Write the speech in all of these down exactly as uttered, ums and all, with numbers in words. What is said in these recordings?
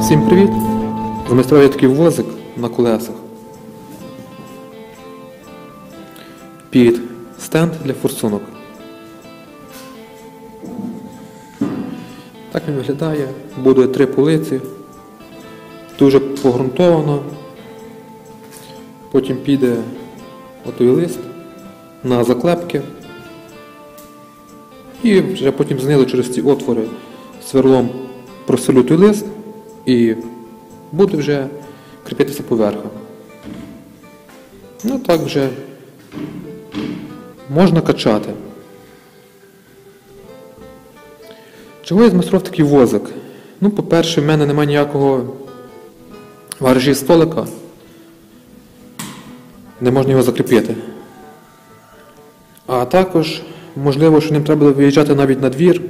Всім привіт! Змайстрував я такий возик на колесах під стенд для форсунок. Так він виглядає, буде три полиці, дуже погрунтовано, потім піде отой лист на заклепки і вже потім знизу через ці отвори сверлом просверлю той лист і буде вже кріпитися поверху. Ну так вже можна качати. Чого я змайстрував такий возик? Ну, по-перше, в мене немає ніякого в гаражі столика, не можна його закріпити. А також, можливо, що ним треба буде виїжджати навіть на двір,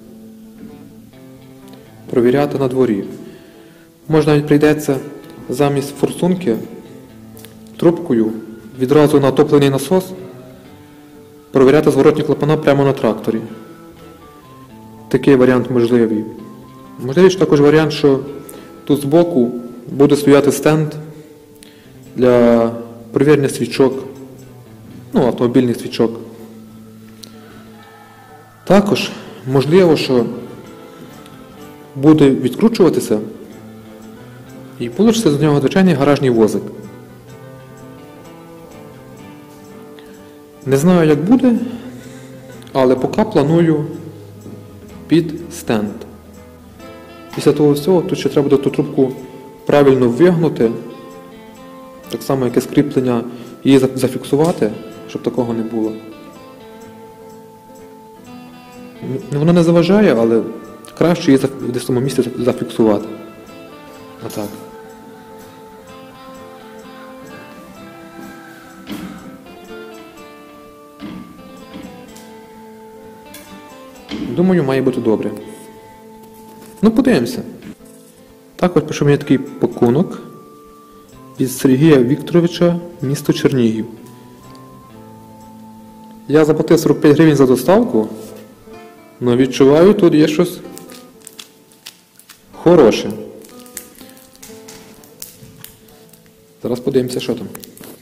провіряти на дворі. Може навіть прийдеться замість форсунки трубкою відразу на отоплений насос провіряти зворотні клапана прямо на тракторі. Такий варіант можливий. Можливий також варіант, що тут збоку буде стояти стенд для перевірення свічок, ну, автомобільних свічок. Також можливо, що буде відкручуватися і вийде з нього звичайний гаражний возик. Не знаю, як буде, але поки планую під стенд. Після того всього, тут ще треба буде ту трубку правильно вигнути, так само, як і скріплення, її зафіксувати, щоб такого не було. Воно не заважає, але краще її десь в тому місці зафіксувати. Отак. Думаю, має бути добре. Ну, подивимося. Також пішов мені такий пакунок від Сергія Вікторовича, місто Чернігів. Я заплатив сорок п'ять гривень за доставку, але відчуваю, тут є щось хороше. Зараз подивимося, що там.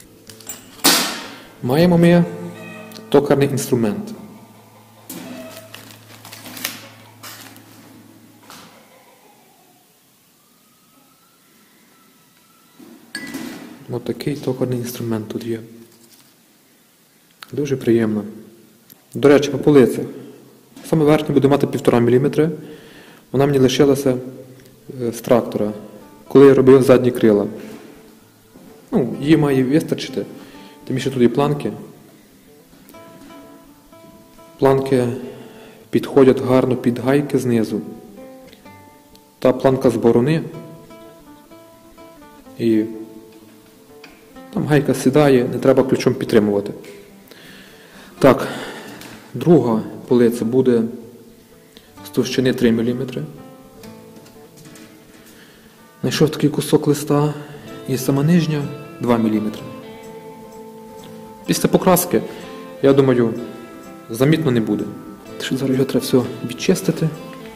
Маємо ми токарний інструмент. Ось такий токарний інструмент тут є. Дуже приємно. До речі, по полицях. Саме верхня буде мати півтора міліметра. Вона мені лишилася з трактора, коли я робив задні крила. Ну, її має вистачити. Тим більше тут є планки. Планки підходять гарно під гайки знизу. Та планка з борони. І там гайка сідає, не треба ключом підтримувати. Так, друга полиця буде з товщини три міліметри. Знайшов такий кусок листа і сама нижня два міліметри. Після покраски, я думаю, замітно не буде. Зараз його треба все відчистити.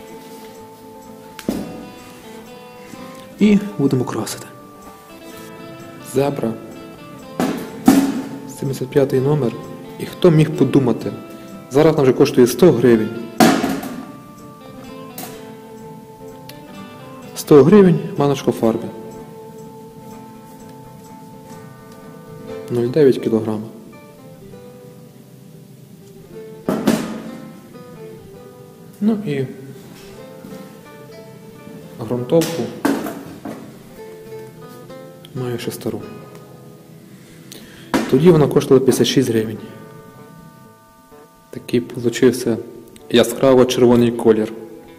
І будемо красити. Зебра. сімдесят п'ятий номер. І хто міг подумати? Зараз вона вже коштує сто гривень. сто гривень баночка фарби. нуль цілих дев'ять кілограма. Ну і ґрунтовку маю ще стару. Тоді вона коштувала п'ятдесят шість гривень. Такий получився яскраво червоний колір.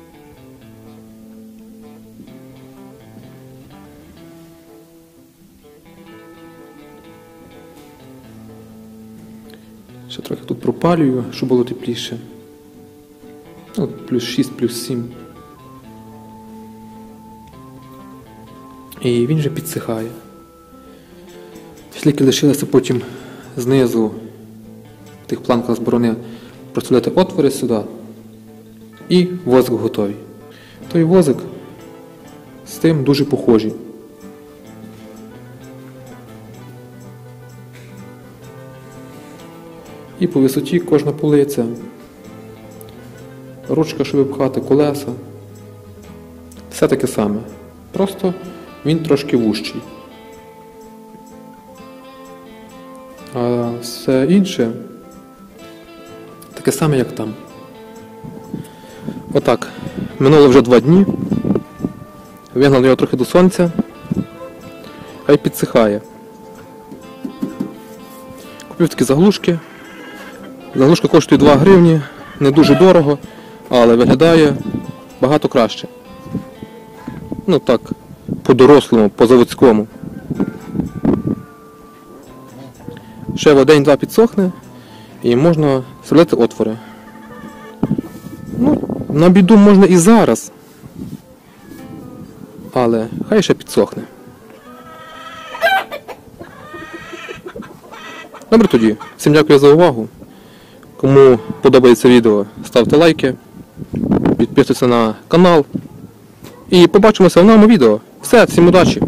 Ще трохи тут пропалюю, щоб було тепліше. Ну, плюс шість, плюс сім. І він вже підсихає. Тільки лишилося потім знизу в тих планках з борони просверлити отвори сюди і возик готовий. Той возик тим дуже похожі. І по висоті кожна полиця, ручка, щоб випхати колеса, все таке саме. Просто він трошки вужчий. А все інше таке саме, як там. Отак. Минуло вже два дні. Вигнав його трохи до сонця. Хай підсихає. Купив такі заглушки. Заглушка коштує два гривні. Не дуже дорого, але виглядає багато краще. Ну так, по-дорослому, по-заводському. Ще в день-два підсохне і можна сверлити отвори. Ну, на біду можна і зараз, але хай ще підсохне. Добре тоді, всім дякую за увагу. Кому подобається відео, ставте лайки, підписуйтесь на канал. І побачимося в новому відео. Все, всім удачі!